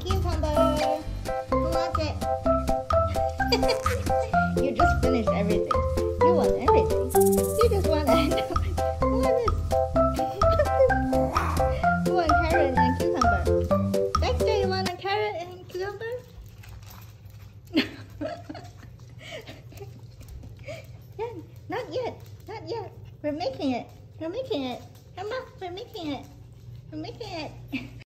cucumber. Who wants it? You just finished everything. You want everything. You just want it. Who wants this? Who wants carrot and cucumber? Dexter, you want a carrot and cucumber? Yeah, not yet. Not yet. We're making it. We're making it. Come on, we're making it. We're making it.